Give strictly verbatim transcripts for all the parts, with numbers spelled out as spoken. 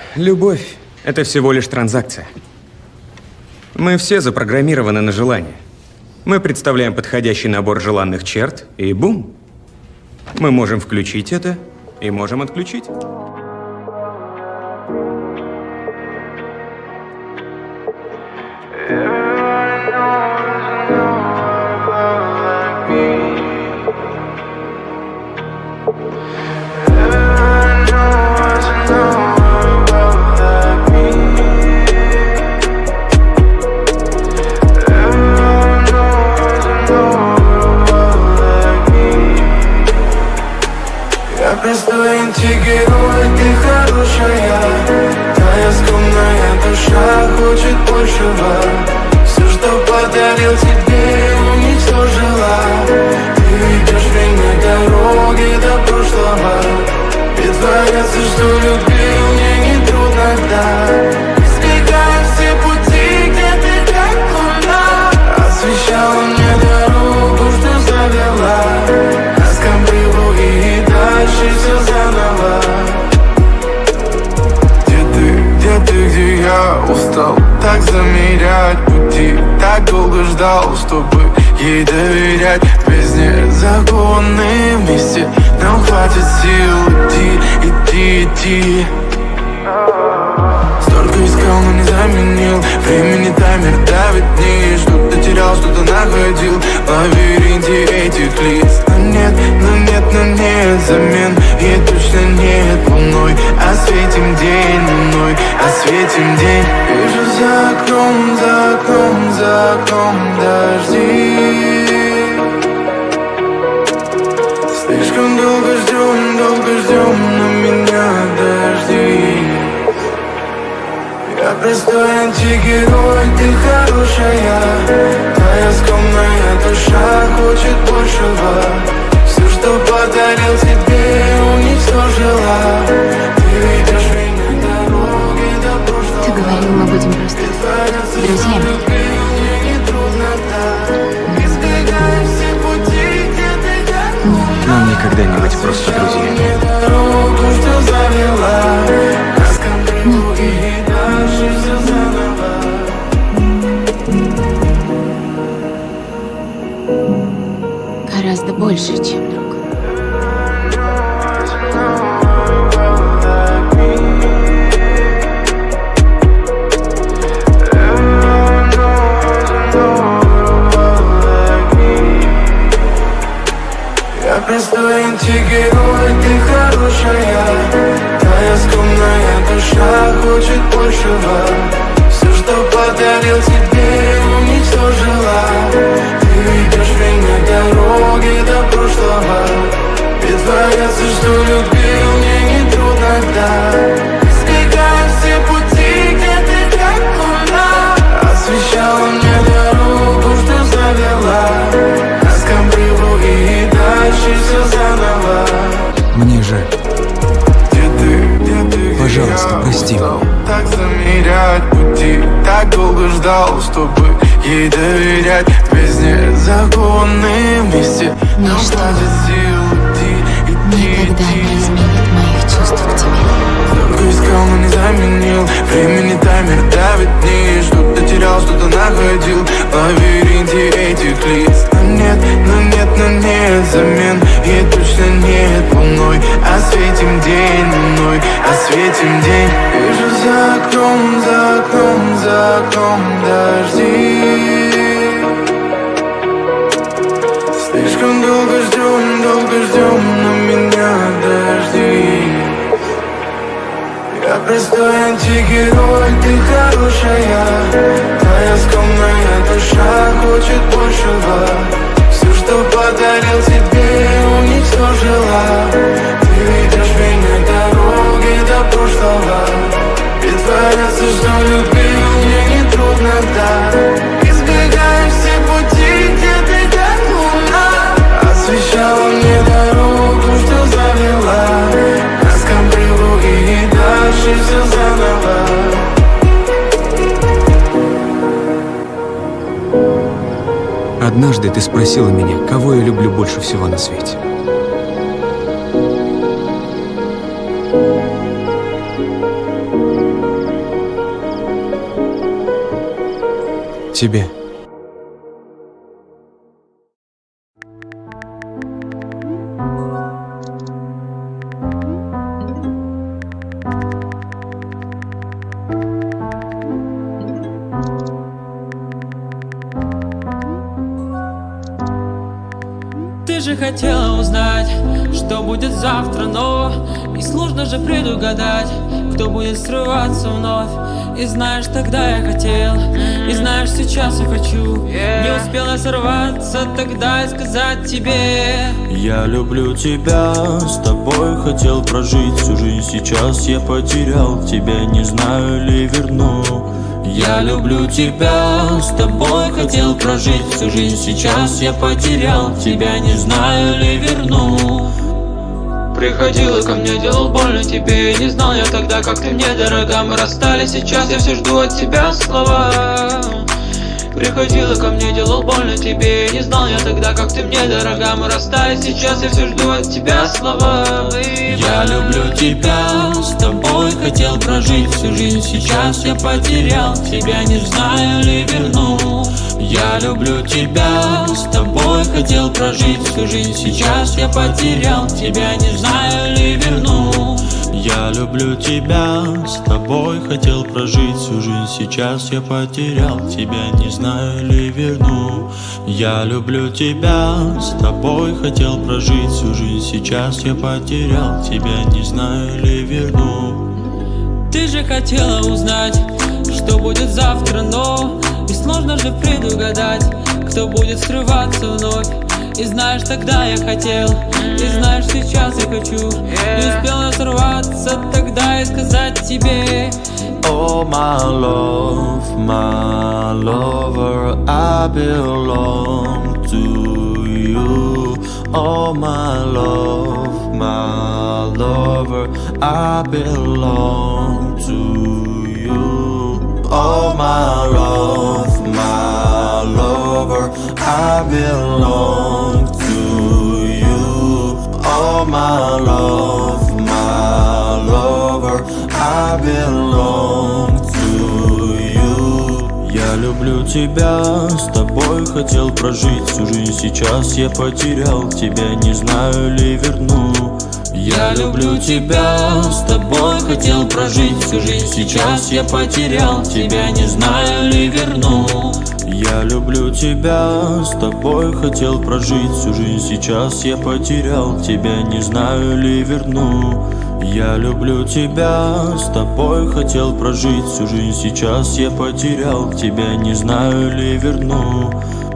Любовь – это всего лишь транзакция. Мы все запрограммированы на желание. Мы представляем подходящий набор желанных черт, и бум! Мы можем включить это и можем отключить. Простой антигерой, ты хорошая. Твоя скромная душа хочет большего. Все, что подарил тебе, уничтожила. Ты идешь время дороги до прошлого. Притворяться, что любил, мне не трудно, да. Избегая все пути, где ты как луна. Освещала мне дорогу, что завела. Ласком приву и дальше все заново. Где ты, где ты, где я устал так замерять пути. Так долго ждал, чтобы ей доверять. В бездне закованные вместе. Нам хватит сил идти, идти, идти. Столько искал, но не заменил. Времени таймер давит вниз. Что-то терял, что-то находил в лабиринте этих лиц. Но нет, но нет, но нет замен. И точно нет луной. Осветим день луной, осветим день. Вижу за окном, за окном, за окном дожди. Слишком долго ждем, долго ждем на меня дожди. Я простой антигерой, ты хорошая. Твоя скромная душа хочет большего. Все, что подарил тебе, уничтожила. Ты идешь время дороги до прошлого. Ты говорил, мы будем просто друзьями. Нам никогда не быть просто друзьями. Гораздо больше, чем друг. Я простой антигерой, ты хорошая. Твоя скромная душа хочет большего. Все, что подарил тебе, уничтожила. Ты идешь время дороги до прошлого. Притворяться, что любил, мне не трудно, да. Избегая все пути, где ты как луна. Освещала мне дорогу, что завела. Ласком приву и дальше все заново. Мне жаль. Где ты, где ты, где Пожалуйста, я прости. устал так замерять пути. Так долго ждал, чтобы ей доверять. В бездне закованные вместе. Нам Ничто хватит сил идти, идти, никогда идти. не изменит моих чувств к тебе. Столько искал, но не заменил. Времени таймер давит вниз. Что-то терял, что-то находил в лабиринте этих лиц. Но нет, но нет, но нет замен. И точно нет луной. Осветим день луной, осветим день. Вижу за окном, за окном, за окном дожди. Слишком долго ждем, долго ждем на меня дожди. Я простой антигерой, ты хорошая. Твоя скромная душа хочет большего. Все, что подарил тебе, уничтожила. Ты идешь время дороги до прошлого. Притворяться, что любил, мне не трудно, да. Избегая все пути, где ты как луна. Освещала мне дорогу, что завела. Ласком приву и дальше все заново. Однажды ты спросила меня, кого я люблю больше всего на свете. тебе. Ты же хотела узнать, что будет завтра, но и сложно же предугадать, кто будет срываться вновь. И знаешь, тогда я хотел, и знаешь, сейчас я хочу. Не успела сорваться тогда и сказать тебе: я люблю тебя, с тобой хотел прожить всю жизнь. Сейчас я потерял тебя, не знаю ли верну. Я люблю тебя, с тобой хотел прожить всю жизнь. Сейчас я потерял тебя, не знаю ли верну. Приходила ко мне, делал больно тебе. Не знал я тогда, как ты мне дорога. Мы расстались, сейчас я все жду от тебя слова. Приходила ко мне, делал больно тебе. Не знал я тогда, как ты мне дорога. Мы расстались, сейчас я все жду от тебя слова. Я люблю тебя, с тобой хотел прожить всю жизнь. Сейчас я потерял тебя, не знаю ли верну. Я люблю тебя, с тобой хотел прожить всю жизнь. Сейчас я потерял тебя, не знаю ли верну. Я люблю тебя, с тобой хотел прожить всю жизнь. Сейчас я потерял тебя, не знаю ли верну. Я люблю тебя, с тобой хотел прожить всю жизнь. Сейчас я потерял тебя, не знаю ли верну. ты же хотела узнать, что будет завтра, но и сложно же предугадать, кто будет срываться вновь. И знаешь, тогда я хотел, и знаешь, сейчас я хочу. Не успел сорваться тогда и сказать тебе: oh my love, my lover, I belong to you. Oh my love, my lover, I belong to you. Oh my love, my lover, I belong to you. Oh my love, my lover, I belong to you. Я люблю тебя, с тобой хотел прожить всю жизнь. Сейчас я потерял тебя, не знаю ли верну. Я люблю тебя, с тобой хотел прожить всю жизнь. Сейчас я потерял тебя, не знаю ли верну. Я люблю тебя, с тобой хотел прожить всю жизнь. Сейчас я потерял тебя, не знаю ли верну. Я люблю тебя, с тобой хотел прожить всю жизнь. Сейчас я потерял тебя, не знаю ли верну.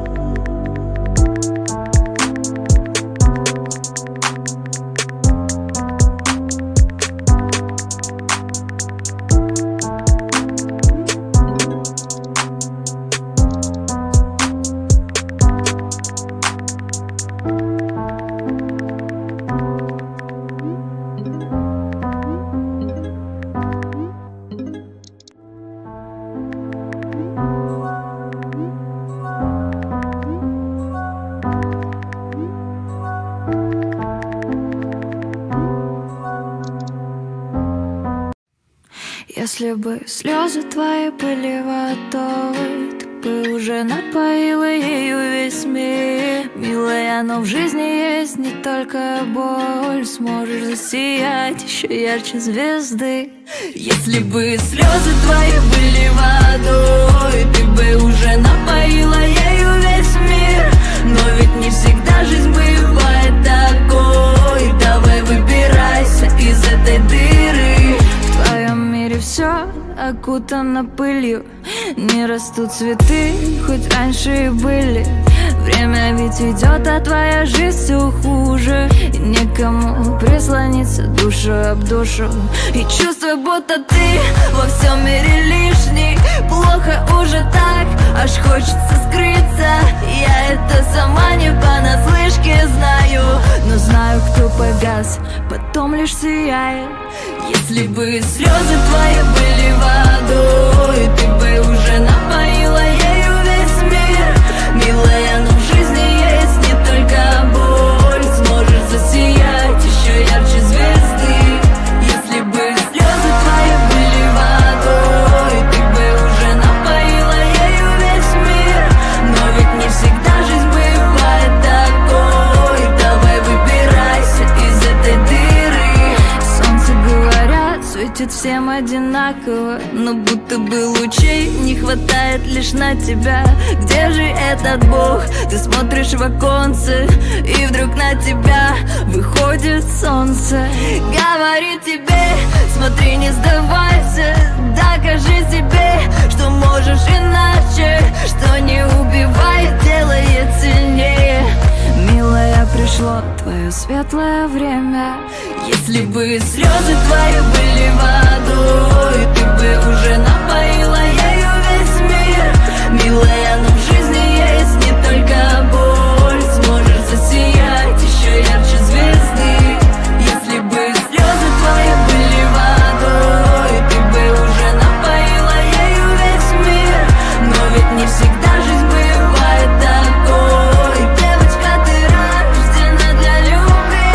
Если бы слезы твои были водой, ты бы уже напоила ею весь мир. Милая, но в жизни есть не только боль. Сможешь засиять еще ярче звезды. Если бы слезы твои были водой, ты бы уже напоила ею весь мир. Но ведь не всегда жизнь бывает такой. Давай выбирайся из этой дыры. В твоем мире все окутано пылью. Не растут цветы, хоть раньше и были. Время ведь идет, а твоя жизнь все хуже. И некому прислониться душу об душу. И чувствую, будто ты во всем мире лишний. Плохо уже так, аж хочется скрыться. Я это сама не понаслышке знаю. Но знаю, кто погас, потом лишь сияет. Если бы слезы твои были водой, ты бы уже напоила ею весь мир. Милая, но в жизни есть не только боль. Сможешь засиять еще ярче звезды. Если бы слезы твои были водой, ты бы уже напоила ею весь мир. светит всем одинаково, но будто бы лучей не хватает лишь на тебя. Где же этот Бог? Ты смотришь в оконце, и вдруг на тебя выходит солнце. Говорит тебе, смотри, не сдавайся, докажи себе, что можешь иначе, что не убивает, делает сильнее. Милая, пришло твое светлое время. Если бы слезы твои были водой, ты бы уже напоила ею весь мир. Милая, но в жизни есть не только боль, сможешь засиять еще ярче звезды. Если бы слезы твои были водой, ты бы уже напоила ею весь мир. Но ведь не всегда жизнь бывает такой. Девочка, ты рождена для любви.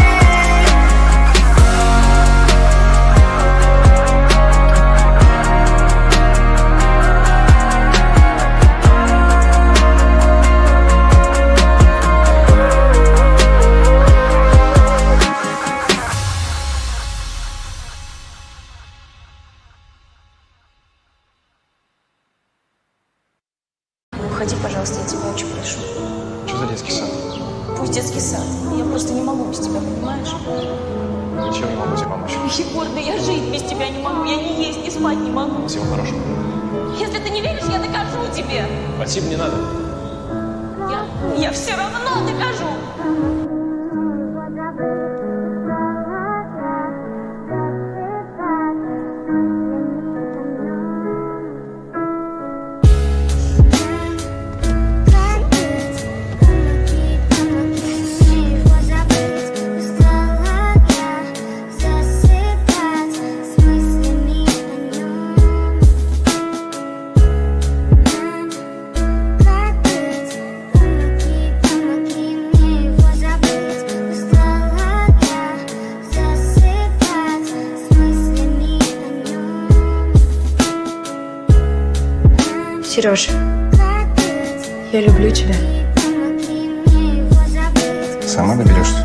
Уходи, пожалуйста, я тебя очень прошу. Что за детский сад? Пусть детский сад. Я просто не могу без тебя, понимаешь? Ничем не могу тебе помочь. Егор, да я жить без тебя не могу. Я не есть, не спать не могу. Всего хорошего. Если ты не веришь, я докажу тебе. Спасибо, не надо. Я, я все равно докажу. Сереж, я люблю тебя. Сама доберешься?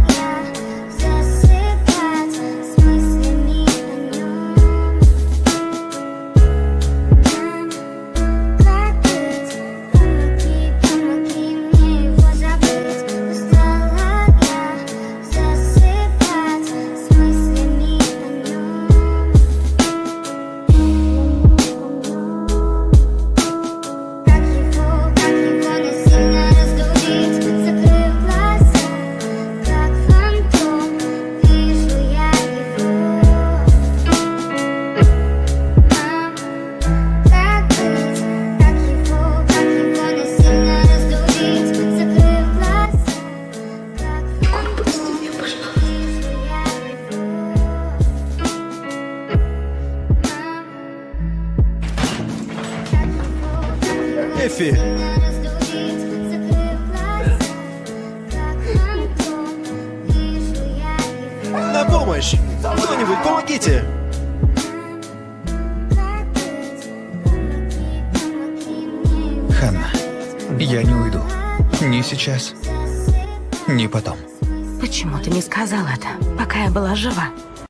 Эфи! На помощь! Кто-нибудь, помогите! Ханна, я не уйду. Ни сейчас, ни потом. Почему ты не сказал это, пока я была жива?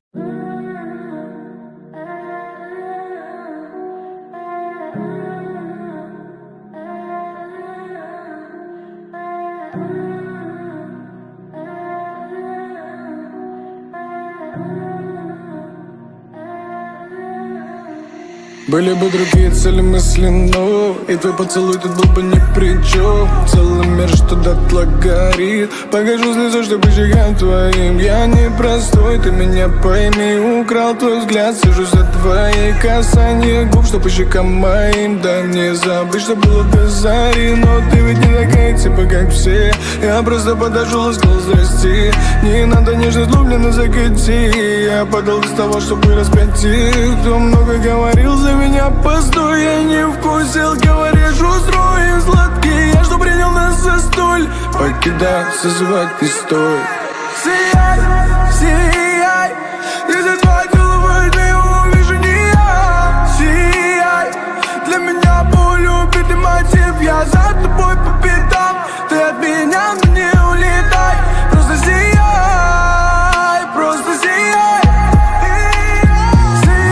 Были бы другие цели мысли, но и твой поцелуй тут был бы ни при чем. Целый мир, что дотла горит. Покажу слезу, чтобы щекам твоим. Я не простой, ты меня пойми. Украл твой взгляд, сижу за твои касания губ, что по щекам моим. Да не забыть, что было до зари. Но ты ведь не такая, типа как все. Я просто подошел, ласкал, здрасти. Не надо нежность, влюбленно закати. Я подал без того, чтобы распять их. Кто много говорил за меня, постой, я не вкусил. Говоришь, устроим сладкий. Я что принял нас за столь. Покидай, созывать не стой. Сияй, сияй. Если твой головой не увижу не я. Сияй. Для меня боль, убитый мотив. Я за тобой по пятам. Ты от меня, но не улетай. Просто сияй, просто сияй. Сияй.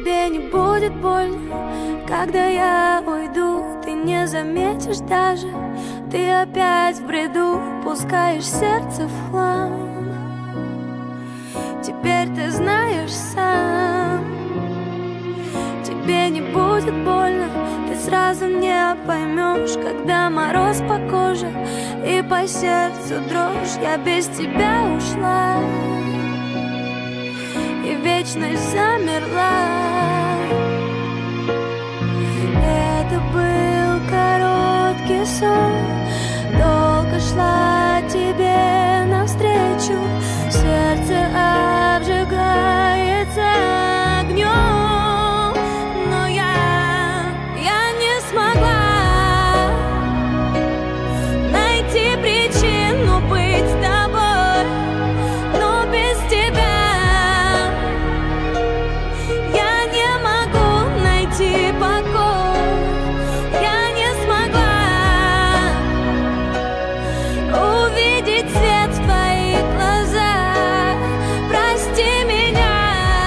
Тебе не будет больно, когда я уйду. Ты не заметишь даже, ты опять в бреду, пускаешь сердце в хлам. Теперь ты знаешь сам, тебе не будет больно, ты сразу не поймешь, когда мороз по коже и по сердцу дрожь. Я без тебя ушла и вечность замерла. Это был короткий сон, долго шла тебе навстречу, сердце обжигается огнем, но я, я не смогла найти причину быть с тобой, но без тебя я не могу найти покой, я не смогла увидеть свет в твоих глазах. Прости меня,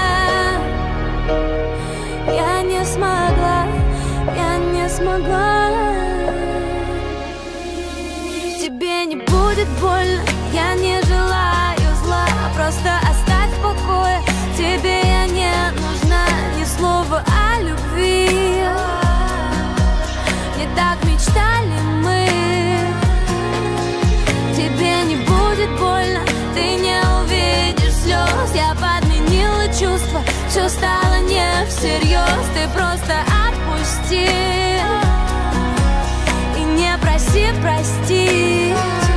я не смогла, я не смогла. Тебе не будет больно, я не желаю зла, просто оставь в покое, тебе я не нужна, ни слова о любви. Не так мечтали мы. Тебе не будет больно, ты не увидишь слез. Я подменила чувства, все стало не всерьез. Ты просто отпусти и не проси простить.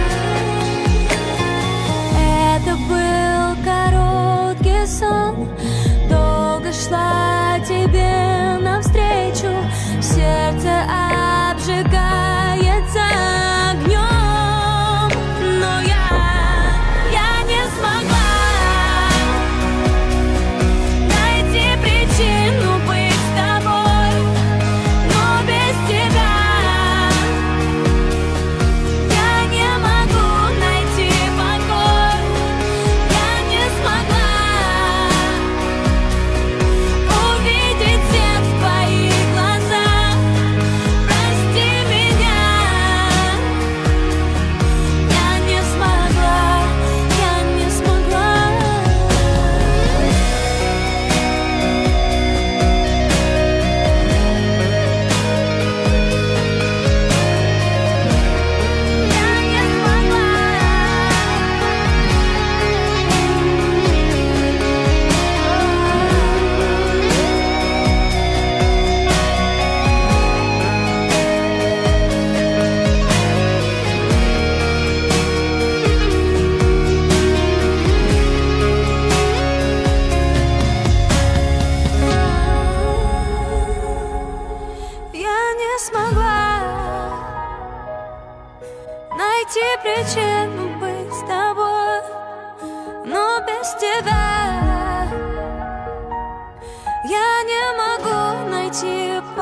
Это был короткий сон, долго шла тебе навстречу, сердце обжигается огнем, но я, я не смогла найти причину быть с тобой, но без тебя я не могу найти покой, я не смогла увидеть свет в твоих глазах. Прости меня, я не смогла, я не смогла. Я не смогла. Я не смогла найти причину быть с тобой, но без тебя я не могу найти